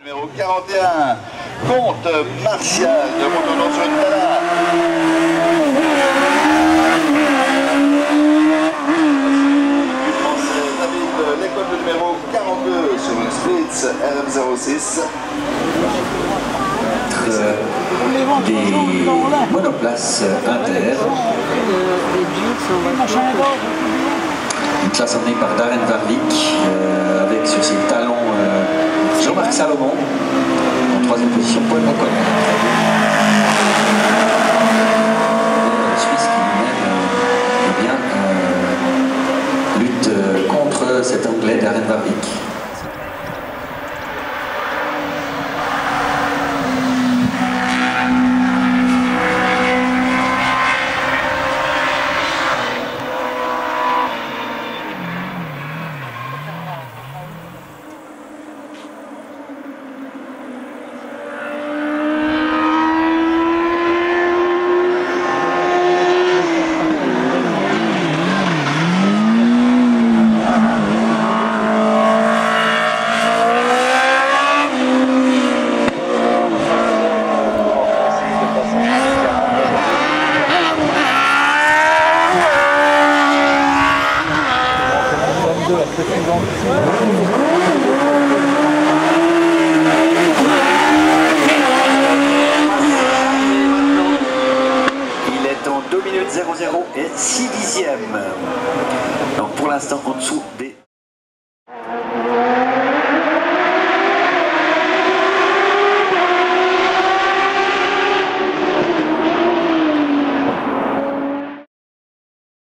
Numéro 41, Comte Martial de Montauban sur une Tala. Du français David de l'école de numéro 42 sur une Spritz RM06. Des monoplaces inter. Une classe emmenée par Darren Warwick avec sur ses talons Jean-Marc Salomon. En troisième position, Paul Ocon. Le Suisse qui lui-même lutte contre cet Anglais Darren Warwick. Il est en 2 minutes 00 et 6 dixièmes. Donc pour l'instant en dessous des